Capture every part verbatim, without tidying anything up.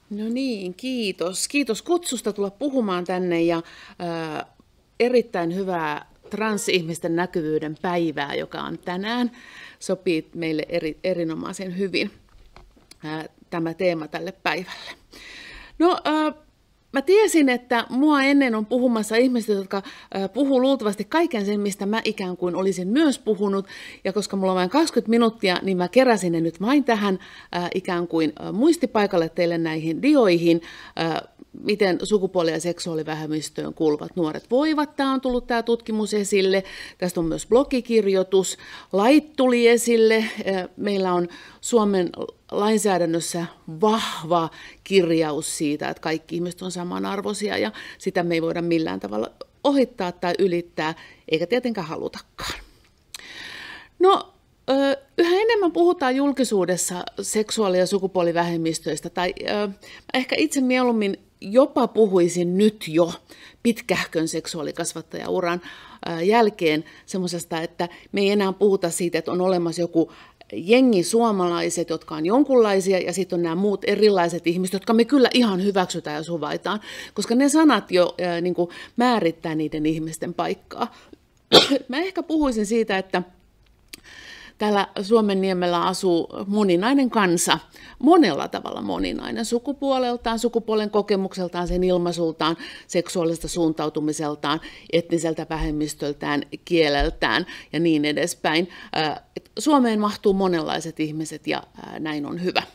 No niin, kiitos. Kiitos kutsusta tulla puhumaan tänne ja äh, erittäin hyvää transihmisten näkyvyyden päivää, joka on tänään. Sopii meille eri, erinomaisen hyvin äh, tämä teema tälle päivälle. No, äh, mä tiesin, että mua ennen on puhumassa ihmiset, jotka äh, puhuu luultavasti kaiken sen, mistä mä ikään kuin olisin myös puhunut. Ja koska mulla on vain kaksikymmentä minuuttia, niin mä keräsin ne nyt vain tähän äh, ikään kuin äh, muistipaikalle teille näihin dioihin, äh, miten sukupuoli- ja seksuaalivähemmistöön kuuluvat nuoret voivat. Tämä on tullut tämä tutkimus esille. Tästä on myös blogikirjoitus. Lait tuli esille. Äh, meillä on Suomen lainsäädännössä vahva kirjaus siitä, että kaikki ihmiset on samanarvoisia ja sitä me ei voida millään tavalla ohittaa tai ylittää, eikä tietenkään halutakaan. No, yhä enemmän puhutaan julkisuudessa seksuaali- ja sukupuolivähemmistöistä, tai ehkä itse mieluummin jopa puhuisin nyt jo pitkähkön seksuaalikasvattajauran jälkeen semmoisesta, että me ei enää puhuta siitä, että on olemassa joku jengi suomalaiset, jotka on jonkunlaisia, ja sitten on nämä muut erilaiset ihmiset, jotka me kyllä ihan hyväksytään ja suvaitaan, koska ne sanat jo ää, niin kuin määrittää niiden ihmisten paikkaa. Mä ehkä puhuisin siitä, että täällä Suomenniemellä asuu moninainen kansa, monella tavalla moninainen, sukupuoleltaan, sukupuolen kokemukseltaan, sen ilmaisultaan, seksuaalisesta suuntautumiseltaan, etniseltä vähemmistöltään, kieleltään ja niin edespäin. Suomeen mahtuu monenlaiset ihmiset ja näin on hyvä.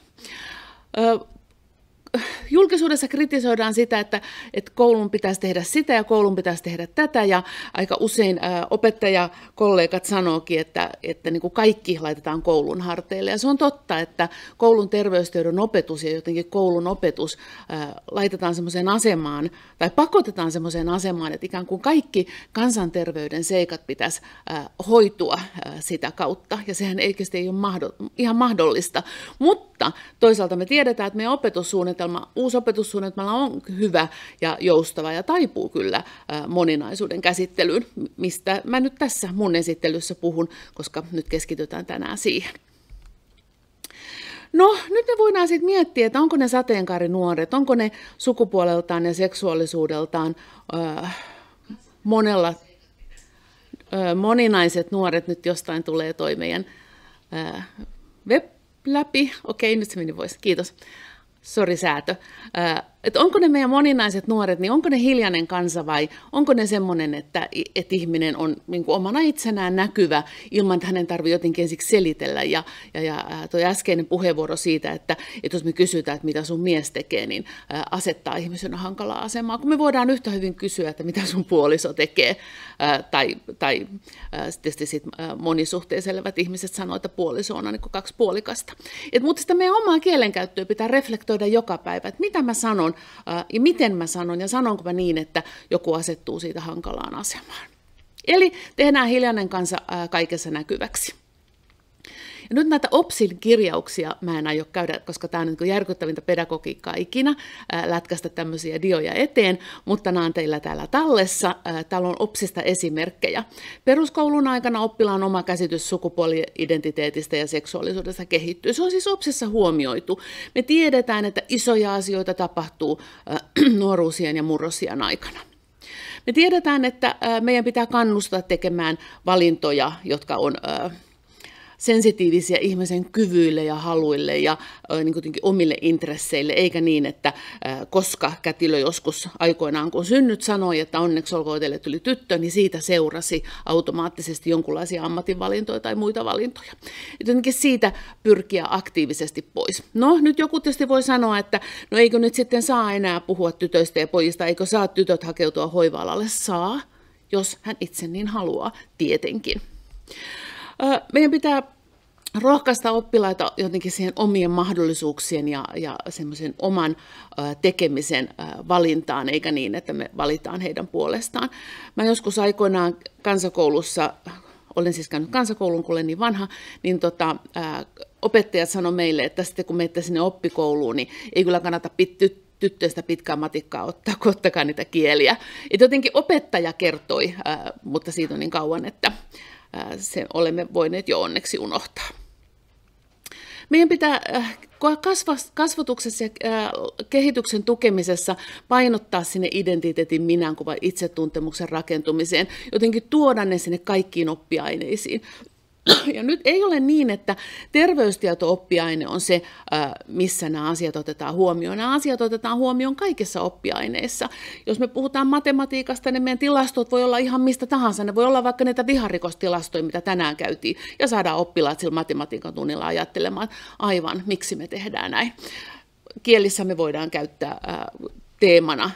Julkisuudessa kritisoidaan sitä, että, että koulun pitäisi tehdä sitä ja koulun pitäisi tehdä tätä, ja aika usein ä, opettajakollegat sanookin, että, että niin kuin kaikki laitetaan koulun harteille. Ja se on totta, että koulun terveystiedon opetus ja jotenkin koulun opetus ä, laitetaan semmoiseen asemaan, tai pakotetaan semmoiseen asemaan, että ikään kuin kaikki kansanterveyden seikat pitäisi ä, hoitua ä, sitä kautta, ja sehän oikeasti ei ole mahdoll- ihan mahdollista. Mutta toisaalta me tiedetään, että meidän opetussuunnitelma, uusi opetussuunnitelma on hyvä ja joustava ja taipuu kyllä moninaisuuden käsittelyyn, mistä mä nyt tässä mun esittelyssä puhun, koska nyt keskitytään tänään siihen. No, nyt me voidaan sitten miettiä, että onko ne sateenkaarinuoret, onko ne sukupuoleltaan ja seksuaalisuudeltaan äh, monella, äh, moninaiset nuoret, nyt jostain tulee toi meidän äh, web läpi. Okei, nyt se meni pois. Kiitos. Sori säätö. Että onko ne meidän moninaiset nuoret, niin onko ne hiljainen kansa vai onko ne semmoinen, että, että ihminen on niin kuin omana itsenään näkyvä ilman, että hänen tarvitsee jotenkin ensiksi selitellä. Ja, ja, ja tuo äskeinen puheenvuoro siitä, että, että jos me kysytään, että mitä sun mies tekee, niin asettaa ihmisen hankalaa asemaa, kun me voidaan yhtä hyvin kysyä, että mitä sun puoliso tekee. Tai, tai tietysti sit monisuhteessa elävät ihmiset sanoo, että puoliso on niin kuin kaksi puolikasta. Et, mutta sitä meidän omaa kielenkäyttöä pitää reflektoida joka päivä, että mitä mä sanon ja miten mä sanon ja sanonko mä niin, että joku asettuu siitä hankalaan asemaan. Eli tehdään hiljainen kansa kaikessa näkyväksi. Ja nyt näitä O P S in kirjauksia mä en aio käydä, koska tämä on niin kuin järkyttävintä pedagogiikkaa ikinä, ää, lätkästä tämmöisiä dioja eteen, mutta nämä on teillä täällä tallessa. Ää, täällä on O P S ista esimerkkejä. Peruskoulun aikana oppilaan oma käsitys sukupuoli-identiteetistä ja seksuaalisuudesta kehittyy. Se on siis O P S issa huomioitu. Me tiedetään, että isoja asioita tapahtuu ää, nuoruusien ja murrosiän aikana. Me tiedetään, että ää, meidän pitää kannustaa tekemään valintoja, jotka on ää, sensitiivisiä ihmisen kyvyille ja haluille ja äh, niin kuin omille intresseille, eikä niin, että äh, koska kätilö joskus aikoinaan, kun synnyt sanoi, että onneksi olkoon teille tuli tyttö, niin siitä seurasi automaattisesti jonkinlaisia ammatinvalintoja tai muita valintoja. Jotenkin siitä pyrkiä aktiivisesti pois. No, nyt joku tietysti voi sanoa, että no eikö nyt sitten saa enää puhua tytöistä ja pojista, eikö saa tytöt hakeutua hoiva-alalle? Saa, jos hän itse niin haluaa, tietenkin. Meidän pitää rohkaista oppilaita jotenkin siihen omien mahdollisuuksien ja, ja semmoisen oman ä, tekemisen ä, valintaan, eikä niin, että me valitaan heidän puolestaan. Mä joskus aikoinaan kansakoulussa, olen siis käynyt kansakoulun, kun olen niin vanha, niin tota, ä, opettajat sanoi meille, että sitten kun menette sinne oppikouluun, niin ei kyllä kannata pitää tyttöistä pitkää matikkaa ottaa, kun ottakaa niitä kieliä. Et jotenkin opettaja kertoi, ä, mutta siitä on niin kauan, että sen olemme voineet jo onneksi unohtaa. Meidän pitää kasvatuksessa ja kehityksen tukemisessa painottaa sinne identiteetin minänkuvan itsetuntemuksen rakentumiseen, jotenkin tuoda ne sinne kaikkiin oppiaineisiin. Ja nyt ei ole niin, että terveystieto-oppiaine on se, missä nämä asiat otetaan huomioon. Nämä asiat otetaan huomioon kaikissa oppiaineissa. Jos me puhutaan matematiikasta, niin meidän tilastot voi olla ihan mistä tahansa. Ne voi olla vaikka niitä viharikostilastoja, mitä tänään käytiin, ja saadaan oppilaat sillä matematiikan tunnilla ajattelemaan, aivan, miksi me tehdään näin. Kielissä me voidaan käyttää teemana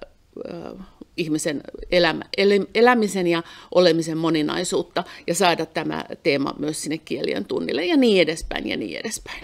ihmisen elämä, elämisen ja olemisen moninaisuutta ja saada tämä teema myös sinne kielien tunnille ja niin edespäin ja niin edespäin.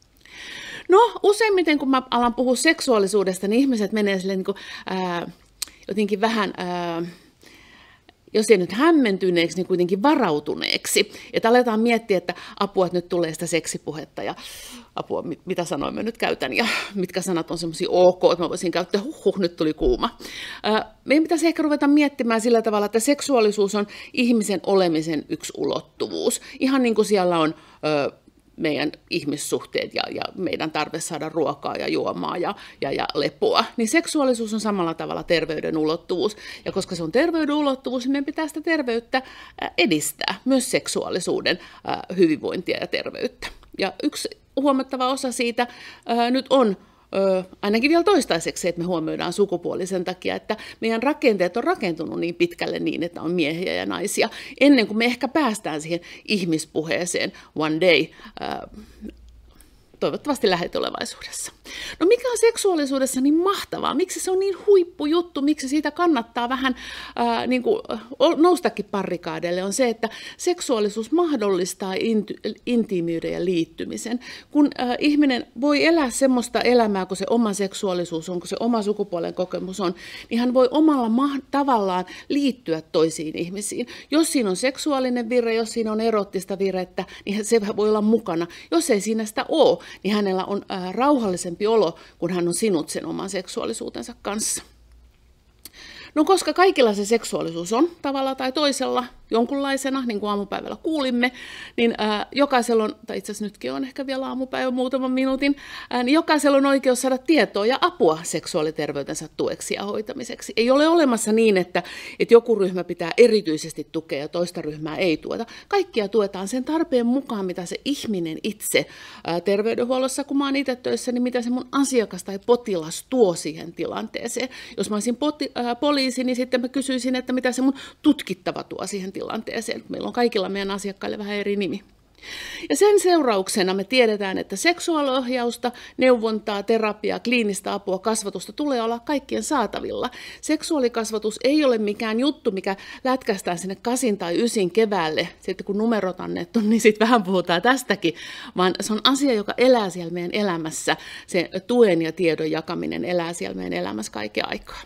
No useimmiten kun mä alan puhua seksuaalisuudesta, niin ihmiset menee silleen niin kuin, ää, jotenkin vähän, ää, jos ei nyt hämmentyneeksi, niin kuitenkin varautuneeksi. Että aletaan miettiä, että apua, että nyt tulee sitä seksipuhetta ja apua, mitä sanoin mä nyt käytän ja mitkä sanat on semmoisia ok, että mä voisin käyttää, huh, huh nyt tuli kuuma. Meidän pitäisi ehkä ruveta miettimään sillä tavalla, että seksuaalisuus on ihmisen olemisen yksi ulottuvuus. Ihan niin kuin siellä on meidän ihmissuhteet ja, ja meidän tarve saada ruokaa ja juomaa ja, ja, ja lepoa, niin seksuaalisuus on samalla tavalla terveyden ulottuvuus. Ja koska se on terveyden ulottuvuus, niin meidän pitää sitä terveyttä edistää, myös seksuaalisuuden hyvinvointia ja terveyttä. Ja yksi huomattava osa siitä ää, nyt on ää, ainakin vielä toistaiseksi, että me huomioidaan sukupuoli sen takia, että meidän rakenteet on rakentunut niin pitkälle niin, että on miehiä ja naisia, ennen kuin me ehkä päästään siihen ihmispuheeseen one day, ää, toivottavasti lähitulevaisuudessa. No mikä on seksuaalisuudessa niin mahtavaa? Miksi se on niin huippujuttu? Miksi siitä kannattaa vähän ää, niin kuin, noustakin parrikaadeille? On se, että seksuaalisuus mahdollistaa inti- intiimiyden ja liittymisen. Kun ää, ihminen voi elää semmoista elämää, kun se oma seksuaalisuus on, kun se oma sukupuolen kokemus on, niin hän voi omalla ma- tavallaan liittyä toisiin ihmisiin. Jos siinä on seksuaalinen vire, jos siinä on erottista virettä, niin se voi olla mukana. Jos ei siinä sitä ole, niin hänellä on ää, rauhallisempi olo, kun hän on sinut sen oman seksuaalisuutensa kanssa. No koska kaikilla se seksuaalisuus on tavalla tai toisella jonkunlaisena, niin kuin aamupäivällä kuulimme, niin ää, jokaisella on, tai itse asiassa nytkin on ehkä vielä aamupäivä muutaman minuutin, ää, niin jokaisella on oikeus saada tietoa ja apua seksuaaliterveytensä tueksi ja hoitamiseksi. Ei ole olemassa niin, että, että joku ryhmä pitää erityisesti tukea ja toista ryhmää ei tueta. Kaikkia tuetaan sen tarpeen mukaan, mitä se ihminen itse ää, terveydenhuollossa, kun mä oon itse töissä, niin mitä se mun asiakas tai potilas tuo siihen tilanteeseen. Jos mä olisin poti, ää, poliisi, niin sitten mä kysyisin, että mitä se mun tutkittava tuo siihen tilanteeseen. Meillä on kaikilla meidän asiakkaille vähän eri nimi. Ja sen seurauksena me tiedetään, että seksuaaliohjausta, neuvontaa, terapiaa, kliinistä apua, kasvatusta tulee olla kaikkien saatavilla. Seksuaalikasvatus ei ole mikään juttu, mikä lätkästään sinne kasin tai ysin keväälle, sitten kun numerot annettu, niin sitten vähän puhutaan tästäkin, vaan se on asia, joka elää siellä meidän elämässä. Se tuen ja tiedon jakaminen elää siellä meidän elämässä kaiken aikaa.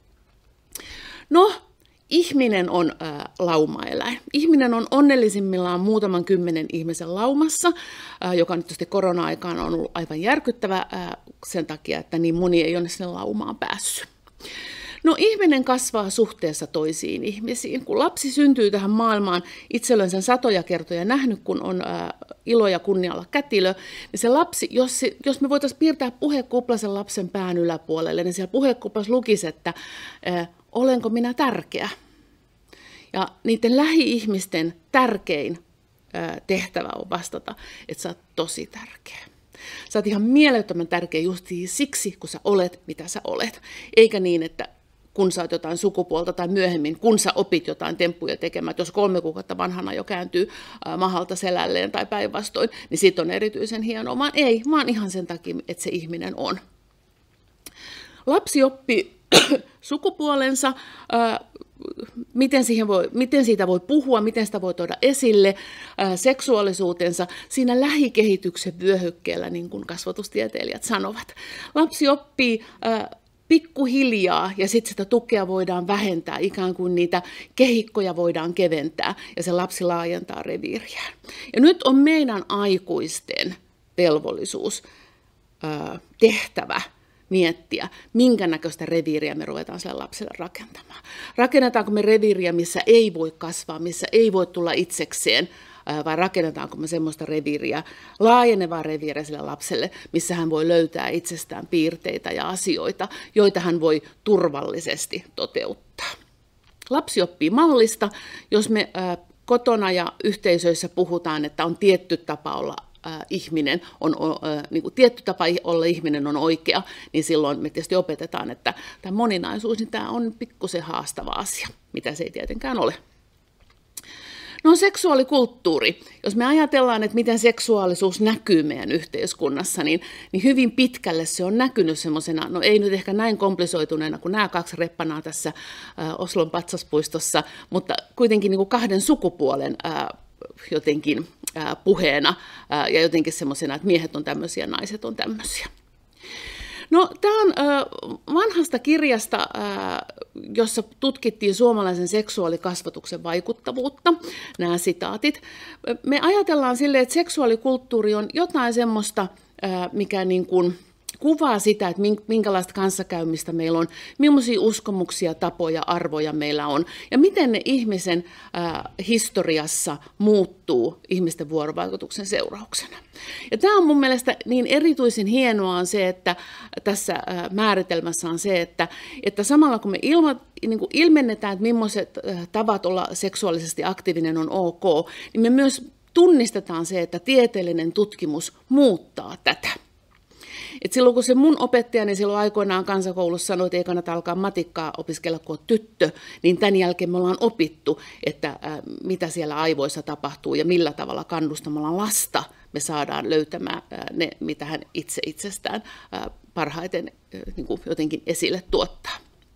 No, ihminen on ä, laumaeläin. Ihminen on onnellisimmillaan muutaman kymmenen ihmisen laumassa, ä, joka nyt tietysti korona-aikaan on ollut aivan järkyttävä ä, sen takia, että niin moni ei ole sinne laumaan päässyt. No ihminen kasvaa suhteessa toisiin ihmisiin. Kun lapsi syntyy tähän maailmaan, itse olen sen satoja kertoja nähnyt, kun on ä, ilo ja kunnia olla kätilö, niin se lapsi, jos, se, jos me voitaisiin piirtää puhekupla sen lapsen pään yläpuolelle, niin siellä puhekuplassa lukisi, että ä, olenko minä tärkeä? Ja niiden lähi-ihmisten tärkein ää, tehtävä on vastata, että sä oot tosi tärkeä. Sä oot ihan mielettömän tärkeä just siksi, kun sä olet, mitä sä olet. Eikä niin, että kun sä oot jotain sukupuolta tai myöhemmin, kun sä opit jotain temppuja tekemään, jos kolme kuukautta vanhana jo kääntyy ää, mahalta selälleen tai päinvastoin, niin sit on erityisen hienoa. Vaan ei, vaan ihan sen takia, että se ihminen on. Lapsi oppii sukupuolensa, ää, miten, siihen voi, miten siitä voi puhua, miten sitä voi tuoda esille, ää, seksuaalisuutensa siinä lähikehityksen vyöhykkeellä, niin kuin kasvatustieteilijät sanovat. Lapsi oppii ää, pikkuhiljaa ja sitten sitä tukea voidaan vähentää, ikään kuin niitä kehikkoja voidaan keventää ja se lapsi laajentaa reviiriään. Ja nyt on meidän aikuisten velvollisuus, ää, tehtävä, miettiä, minkä näköistä reviiriä me ruvetaan sille lapselle rakentamaan. Rakennetaanko me reviiriä, missä ei voi kasvaa, missä ei voi tulla itsekseen vai rakennetaanko me semmoista reviiriä, laajenevaa reviiriä sille lapselle, missä hän voi löytää itsestään piirteitä ja asioita, joita hän voi turvallisesti toteuttaa. Lapsi oppii mallista, jos me kotona ja yhteisöissä puhutaan, että on tietty tapa olla Äh, ihminen on, äh, niin kuin tietty tapa olla ihminen on oikea, niin silloin me tietysti opetetaan, että tämä moninaisuus niin tämä on pikkusen haastava asia, mitä se ei tietenkään ole. No seksuaalikulttuuri. Jos me ajatellaan, että miten seksuaalisuus näkyy meidän yhteiskunnassa, niin, niin hyvin pitkälle se on näkynyt semmoisena, no ei nyt ehkä näin komplisoituneena kuin nämä kaksi reppanaa tässä äh, Oslon patsaspuistossa, mutta kuitenkin niin kuin kahden sukupuolen äh, jotenkin ää, puheena ää, ja jotenkin semmoisena, että miehet on tämmöisiä, naiset on tämmöisiä. No, tämä on ää, vanhasta kirjasta, ää, jossa tutkittiin suomalaisen seksuaalikasvatuksen vaikuttavuutta, nämä sitaatit. Me ajatellaan silleen, että seksuaalikulttuuri on jotain semmoista, ää, mikä niin kuin kuvaa sitä, että minkälaista kanssakäymistä meillä on, millaisia uskomuksia, tapoja, arvoja meillä on, ja miten ne ihmisen äh, historiassa muuttuu ihmisten vuorovaikutuksen seurauksena. Ja tämä on mun mielestä niin erityisen hienoa on se, että tässä äh, määritelmässä on se, että, että samalla kun me ilma, niin kuin ilmennetään, että millaiset äh, tavat olla seksuaalisesti aktiivinen on ok, niin me myös tunnistetaan se, että tieteellinen tutkimus muuttaa tätä. Et silloin kun se mun opettajani silloin aikoinaan kansakoulussa sanoi, että ei kannata alkaa matikkaa opiskella, kun on tyttö, niin tämän jälkeen me ollaan opittu, että ä, mitä siellä aivoissa tapahtuu ja millä tavalla kannustamalla lasta me saadaan löytämään ä, ne, mitä hän itse itsestään ä, parhaiten ä, niin kuin jotenkin esille tuottaa.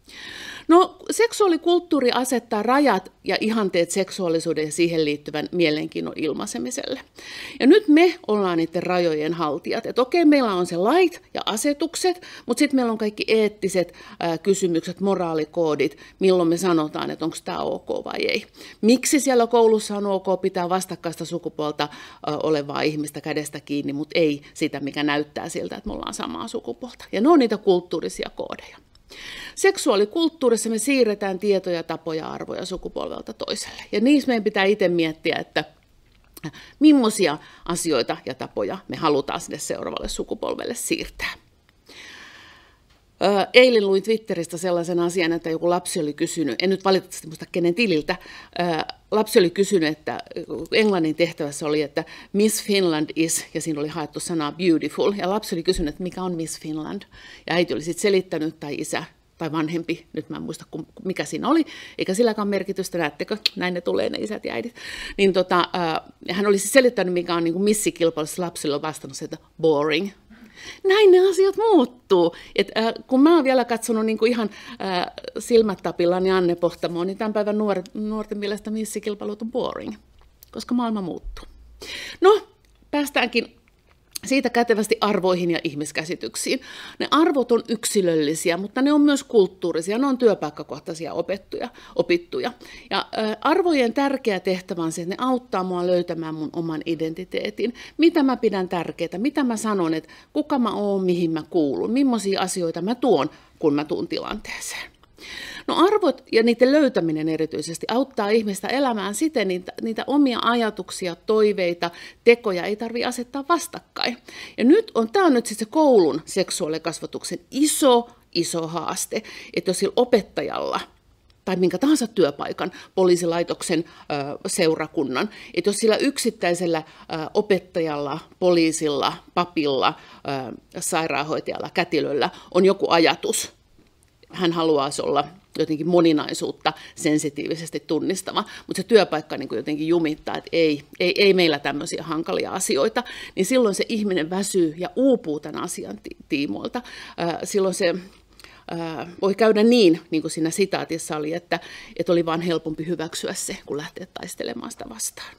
No, seksuaalikulttuuri asettaa rajat ja ihanteet seksuaalisuuden ja siihen liittyvän mielenkiinnon ilmaisemiselle. Ja nyt me ollaan niiden rajojen haltijat. Että okei, meillä on se lait ja asetukset, mutta sitten meillä on kaikki eettiset ää, kysymykset, moraalikoodit, milloin me sanotaan, että onko tämä ok vai ei. Miksi siellä koulussa on ok pitää vastakkaista sukupuolta ää, olevaa ihmistä kädestä kiinni, mutta ei sitä, mikä näyttää siltä, että me ollaan samaa sukupuolta. Ja ne on niitä kulttuurisia koodeja. Seksuaalikulttuurissa me siirretään tietoja, tapoja, arvoja sukupolvelta toiselle. Ja niissä meidän pitää itse miettiä, että millaisia asioita ja tapoja me halutaan sinne seuraavalle sukupolvelle siirtää. Eilen luin Twitteristä sellaisen asian, että joku lapsi oli kysynyt, en nyt valitettavasti muista kenen tililtä, lapsi oli kysynyt, että englannin tehtävässä oli, että Miss Finland is, ja siinä oli haettu sanaa beautiful, ja lapsi oli kysynyt, että mikä on Miss Finland, ja äiti oli sitten selittänyt, tai isä, tai vanhempi, nyt mä en muista mikä siinä oli, eikä silläkään merkitystä, näettekö, näin ne tulee ne isät ja äidit, niin tota, hän oli siis selittänyt, mikä on niin kuin missikilpailussa, lapsille on vastannut se, että boring. Näin ne asiat muuttuu. Et, äh, kun mä oon vielä katsonut niin kuin ihan äh, silmät tapillaan ja Anne Pohtamoon, niin tämän päivän nuoret, nuorten mielestä missikilpailut on boring, koska maailma muuttuu. No, päästäänkin siitä kätevästi arvoihin ja ihmiskäsityksiin. Ne arvot on yksilöllisiä, mutta ne on myös kulttuurisia, ne on työpaikkakohtaisia opettuja, opittuja. Ja ä, arvojen tärkeä tehtävä on se, että ne auttaa mua löytämään mun oman identiteetin. Mitä mä pidän tärkeää, mitä mä sanon, että kuka mä oon, mihin mä kuulun, millaisia asioita mä tuon, kun mä tuun tilanteeseen. No arvot ja niiden löytäminen erityisesti auttaa ihmistä elämään siten, niitä, niitä omia ajatuksia, toiveita, tekoja ei tarvitse asettaa vastakkain. Ja nyt on, tämä on nyt siis se koulun seksuaalikasvatuksen iso, iso haaste, että jos sillä opettajalla tai minkä tahansa työpaikan, poliisilaitoksen, seurakunnan, että jos sillä yksittäisellä opettajalla, poliisilla, papilla, sairaanhoitajalla, kätilöllä on joku ajatus, hän haluaisi olla jotenkin moninaisuutta sensitiivisesti tunnistava, mutta se työpaikka niin kuin jotenkin jumittaa, että ei, ei, ei meillä tämmöisiä hankalia asioita, niin silloin se ihminen väsyy ja uupuu tämän asian tiimoilta. Silloin se voi käydä niin, niin kuin siinä sitaatissa oli, että, että oli vaan helpompi hyväksyä se, kun lähteä taistelemaan sitä vastaan.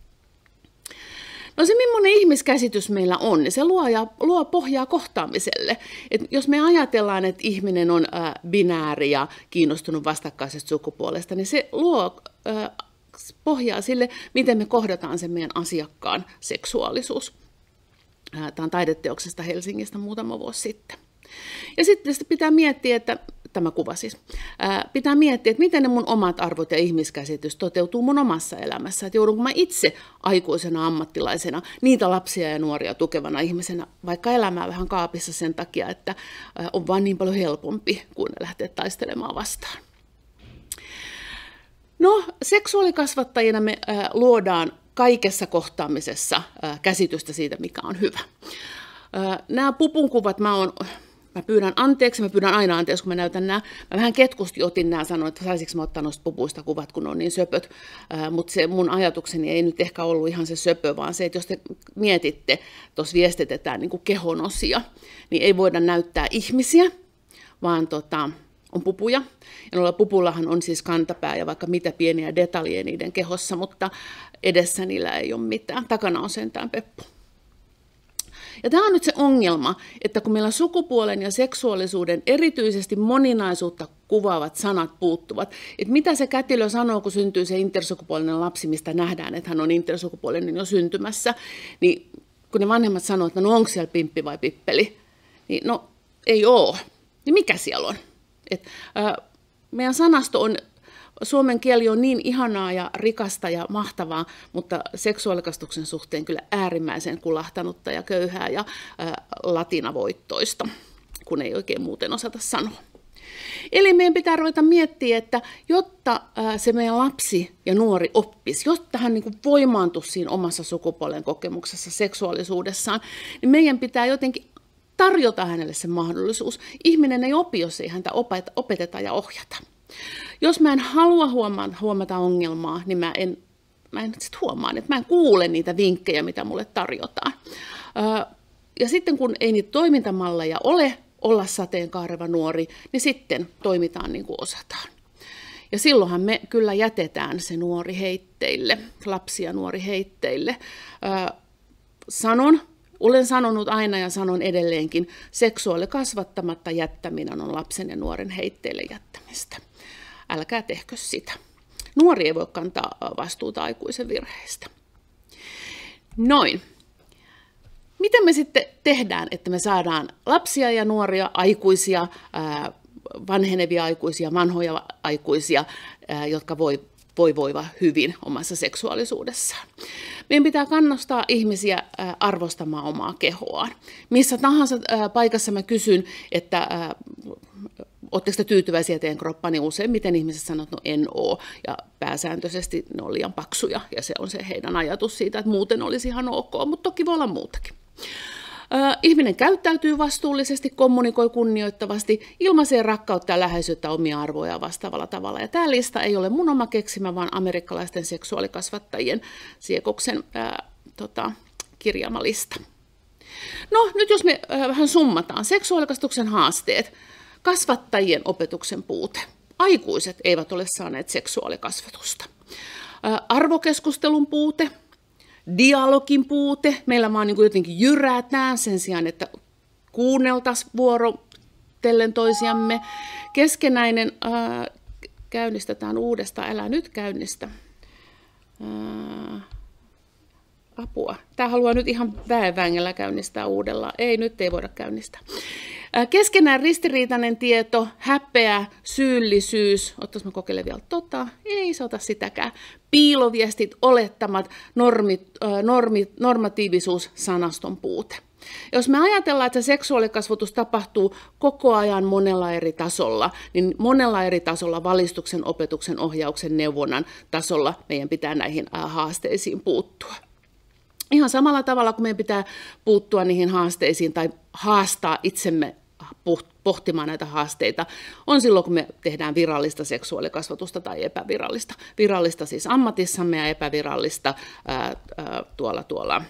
No se, millainen ihmiskäsitys meillä on, niin se luo, ja, luo pohjaa kohtaamiselle. Et jos me ajatellaan, että ihminen on ä, binääri ja kiinnostunut vastakkaisesta sukupuolesta, niin se luo ä, pohjaa sille, miten me kohdataan sen meidän asiakkaan seksuaalisuus. Tämä on taideteoksesta Helsingistä muutama vuosi sitten. Ja sitten pitää miettiä, että tämä kuva siis, ää, pitää miettiä, että miten ne mun omat arvot ja ihmiskäsitys toteutuu mun omassa elämässä. Että joudunko mä itse aikuisena ammattilaisena niitä lapsia ja nuoria tukevana ihmisenä, vaikka elämää vähän kaapissa sen takia, että ää, on vaan niin paljon helpompi kuin lähteä taistelemaan vastaan. No, seksuaalikasvattajina me ää, luodaan kaikessa kohtaamisessa ää, käsitystä siitä, mikä on hyvä. Ää, nämä pupun kuvat, mä oon... Mä pyydän anteeksi, mä pyydän aina anteeksi, kun mä näytän nämä. Mä vähän ketkusti otin nämä, sanoin, että saisinko mä ottaa noista pupuista kuvat, kun ne on niin söpöt. Äh, mutta se mun ajatukseni ei nyt ehkä ollut ihan se söpö, vaan se, että jos te mietitte, tuossa viestitetään niin kuin kehonosia, niin ei voida näyttää ihmisiä, vaan tota, on pupuja. Ja noilla pupullahan on siis kantapää ja vaikka mitä pieniä detaljeja niiden kehossa, mutta edessä niillä ei ole mitään. Takana on sentään peppu. Ja tämä on nyt se ongelma, että kun meillä sukupuolen ja seksuaalisuuden erityisesti moninaisuutta kuvaavat sanat puuttuvat, että mitä se kätilö sanoo, kun syntyy se intersukupuolinen lapsi, mistä nähdään, että hän on intersukupuolinen jo syntymässä, niin kun ne vanhemmat sanoo, että no onko siellä pimppi vai pippeli, niin no ei ole. Niin mikä siellä on? Et, ää, meidän sanasto on... Suomen kieli on niin ihanaa ja rikasta ja mahtavaa, mutta seksuaalikasvatuksen suhteen kyllä äärimmäisen kulahtanutta ja köyhää ja ää, latinavoittoista, kun ei oikein muuten osata sanoa. Eli meidän pitää ruveta miettiä, että jotta ää, se meidän lapsi ja nuori oppisi, jotta hän niin kuin voimaantuisi siinä omassa sukupuolen kokemuksessa, seksuaalisuudessaan, niin meidän pitää jotenkin tarjota hänelle se mahdollisuus. Ihminen ei opi, jos ei häntä opeteta ja ohjata. Jos mä en halua huomata, huomata ongelmaa, niin mä en, mä en sit huomaan, että mä en kuule niitä vinkkejä, mitä mulle tarjotaan. Ja sitten kun ei niitä toimintamalleja ole olla sateenkaareva nuori, niin sitten toimitaan niin kuin osataan. Ja silloinhan me kyllä jätetään se nuori heitteille, lapsi ja nuori heitteille. Sanon, olen sanonut aina ja sanon edelleenkin, seksuaalikasvattamatta jättäminen on lapsen ja nuoren heitteille jättämistä. Älkää tehkö sitä. Nuori ei voi kantaa vastuuta aikuisen virheistä. Noin. Miten me sitten tehdään, että me saadaan lapsia ja nuoria, aikuisia, vanhenevia aikuisia, vanhoja aikuisia, jotka voi, voi voiva hyvin omassa seksuaalisuudessaan? Meidän pitää kannustaa ihmisiä arvostamaan omaa kehoaan. Missä tahansa paikassa mä kysyn, että oletteko te tyytyväisiä teidän kroppaan, niin useimmiten ihmiset sanoo, että no en ole. Ja pääsääntöisesti ne on liian paksuja, ja se on se heidän ajatus siitä, että muuten olisi ihan ok, mutta toki voi olla muutakin. Ihminen käyttäytyy vastuullisesti, kommunikoi kunnioittavasti, ilmaisee rakkautta ja läheisyyttä omia arvoja vastaavalla tavalla. Ja tämä lista ei ole mun oma keksimä, vaan amerikkalaisten seksuaalikasvattajien Siekoksen ää, tota, kirjaama lista. No nyt jos me ää, vähän summataan. Seksuaalikasvatuksen haasteet. Kasvattajien opetuksen puute. Aikuiset eivät ole saaneet seksuaalikasvatusta. Ää, arvokeskustelun puute. Dialogin puute. Meillä vaan niin kuin jotenkin jyrätään sen sijaan, että kuunneltaisiin vuorotellen toisiamme. Keskenäinen, ää, käynnistetään uudestaan, älä nyt käynnistä. Ää, apua. Tämä haluaa nyt ihan väenvängellä käynnistää uudella. Ei, nyt ei voida käynnistää. Ää, keskenään ristiriitainen tieto, häpeä, syyllisyys. Ottaisi mä kokeilen vielä tota. Ei se ota sitäkään. Piiloviestit, olettamat, normit, normit, normatiivisuus, sanaston puute. Jos me ajatellaan, että seksuaalikasvatus tapahtuu koko ajan monella eri tasolla, niin monella eri tasolla valistuksen, opetuksen, ohjauksen, neuvonnan tasolla meidän pitää näihin haasteisiin puuttua. Ihan samalla tavalla kuin meidän pitää puuttua niihin haasteisiin tai haastaa itsemme pohtimaan näitä haasteita, on silloin, kun me tehdään virallista seksuaalikasvatusta tai epävirallista. Virallista siis ammatissamme ja epävirallista ää, ää, tuolla tuolla.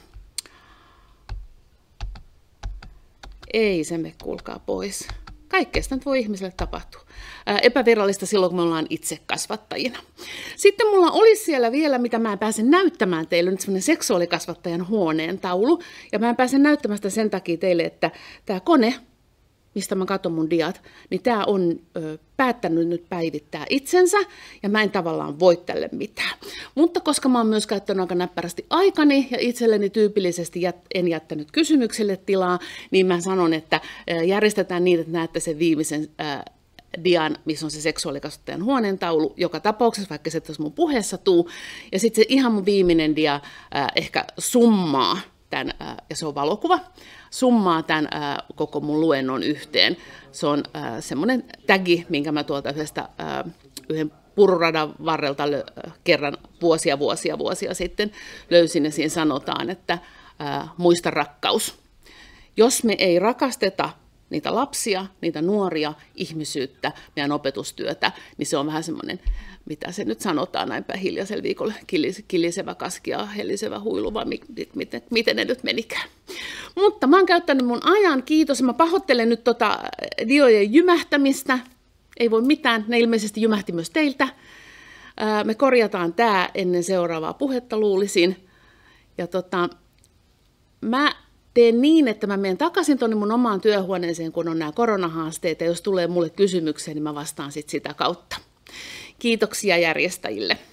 Ei se me kuulkaa pois. Kaikkea sitä nyt voi ihmiselle tapahtua. Ää, epävirallista silloin, kun me ollaan itse kasvattajina. Sitten mulla olisi siellä vielä, mitä mä en pääse näyttämään teille, nyt semmoinen seksuaalikasvattajan huoneen taulu. Ja mä en pääse näyttämään sitä sen takia teille, että tämä kone, mistä mä katson mun diat, niin tämä on ö, päättänyt nyt päivittää itsensä, ja mä en tavallaan voi tälle mitään. Mutta koska mä oon myös käyttänyt aika näppärästi aikani, ja itselleni tyypillisesti jät, en jättänyt kysymykselle tilaa, niin mä sanon, että ö, järjestetään niin, että näette sen viimeisen ö, dian, missä on se seksuaalikasvattajan huoneentaulu, joka tapauksessa, vaikka se tuossa mun puheessa tuu. Ja sitten se ihan mun viimeinen dia äh, ehkä summaa tämän, äh, ja se on valokuva, summaa tämän äh, koko mun luennon yhteen. Se on äh, semmoinen tagi, minkä mä tuolta yhdestä äh, yhden pururadan varrelta lö- kerran vuosia, vuosia, vuosia sitten löysin, ja siinä sanotaan, että äh, muista rakkaus. Jos me ei rakasteta niitä lapsia, niitä nuoria, ihmisyyttä, meidän opetustyötä, niin se on vähän semmoinen, mitä se nyt sanotaan näinpä hiljaisella viikolla, kilisevä kaski ja helisevä huilu, vai miten, miten ne nyt menikään. Mutta mä oon käyttänyt mun ajan, kiitos. Mä pahoittelen nyt tota diojen jymähtämistä. Ei voi mitään, ne ilmeisesti jymähti myös teiltä. Me korjataan tää ennen seuraavaa puhetta, luulisin. Ja tota, mä teen niin, että mä menen takaisin tuonne mun omaan työhuoneeseen, kun on nämä koronahaasteet, ja jos tulee mulle kysymyksiä, niin mä vastaan sit sitä kautta. Kiitoksia järjestäjille.